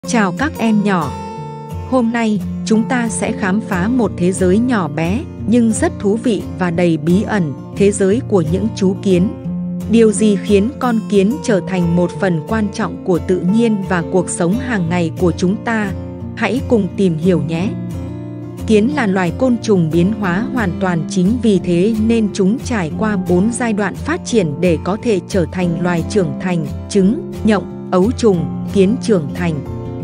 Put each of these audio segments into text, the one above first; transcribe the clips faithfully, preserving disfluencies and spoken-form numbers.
Chào các em nhỏ. Hôm nay, chúng ta sẽ khám phá một thế giới nhỏ bé, nhưng rất thú vị và đầy bí ẩn, thế giới của những chú kiến. Điều gì khiến con kiến trở thành một phần quan trọng của tự nhiên và cuộc sống hàng ngày của chúng ta? Hãy cùng tìm hiểu nhé! Kiến là loài côn trùng biến hóa hoàn toàn, chính vì thế nên chúng trải qua bốn giai đoạn phát triển để có thể trở thành loài trưởng thành: trứng, nhộng, ấu trùng, kiến trưởng thành.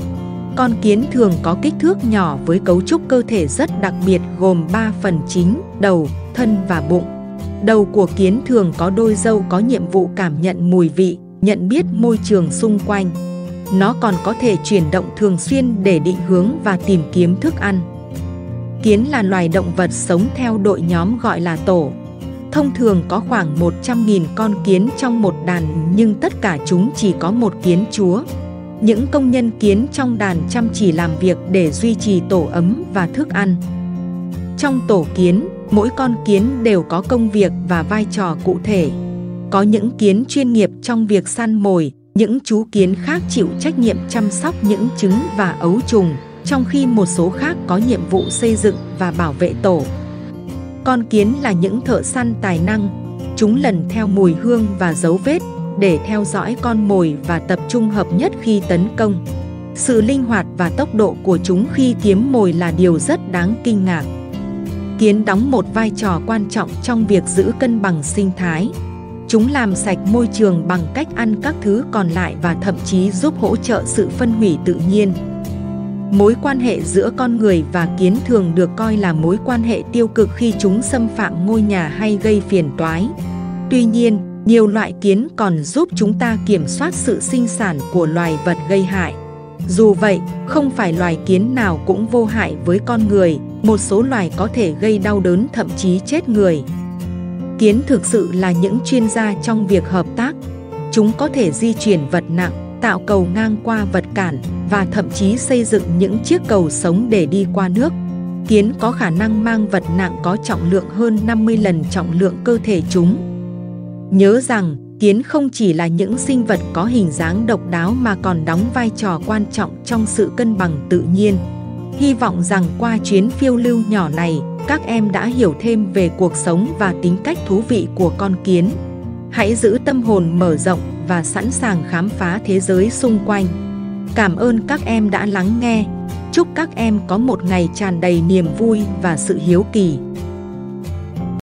Con kiến thường có kích thước nhỏ với cấu trúc cơ thể rất đặc biệt, gồm ba phần chính: đầu, thân và bụng. Đầu của kiến thường có đôi râu có nhiệm vụ cảm nhận mùi vị, nhận biết môi trường xung quanh. Nó còn có thể chuyển động thường xuyên để định hướng và tìm kiếm thức ăn. Kiến là loài động vật sống theo đội nhóm gọi là tổ. Thông thường có khoảng một trăm nghìn con kiến trong một đàn, nhưng tất cả chúng chỉ có một kiến chúa. Những công nhân kiến trong đàn chăm chỉ làm việc để duy trì tổ ấm và thức ăn. Trong tổ kiến, mỗi con kiến đều có công việc và vai trò cụ thể. Có những kiến chuyên nghiệp trong việc săn mồi, những chú kiến khác chịu trách nhiệm chăm sóc những trứng và ấu trùng, trong khi một số khác có nhiệm vụ xây dựng và bảo vệ tổ. Con kiến là những thợ săn tài năng. Chúng lần theo mùi hương và dấu vết để theo dõi con mồi và tập trung hợp nhất khi tấn công. Sự linh hoạt và tốc độ của chúng khi kiếm mồi là điều rất đáng kinh ngạc. Kiến đóng một vai trò quan trọng trong việc giữ cân bằng sinh thái. Chúng làm sạch môi trường bằng cách ăn các thứ còn lại và thậm chí giúp hỗ trợ sự phân hủy tự nhiên. Mối quan hệ giữa con người và kiến thường được coi là mối quan hệ tiêu cực khi chúng xâm phạm ngôi nhà hay gây phiền toái. Tuy nhiên, nhiều loại kiến còn giúp chúng ta kiểm soát sự sinh sản của loài vật gây hại. Dù vậy, không phải loài kiến nào cũng vô hại với con người, một số loài có thể gây đau đớn, thậm chí chết người. Kiến thực sự là những chuyên gia trong việc hợp tác. Chúng có thể di chuyển vật nặng, tạo cầu ngang qua vật cản và thậm chí xây dựng những chiếc cầu sống để đi qua nước. Kiến có khả năng mang vật nặng có trọng lượng hơn năm mươi lần trọng lượng cơ thể chúng. Nhớ rằng, kiến không chỉ là những sinh vật có hình dáng độc đáo mà còn đóng vai trò quan trọng trong sự cân bằng tự nhiên. Hy vọng rằng qua chuyến phiêu lưu nhỏ này, các em đã hiểu thêm về cuộc sống và tính cách thú vị của con kiến. Hãy giữ tâm hồn mở rộng và sẵn sàng khám phá thế giới xung quanh. Cảm ơn các em đã lắng nghe. Chúc các em có một ngày tràn đầy niềm vui và sự hiếu kỳ.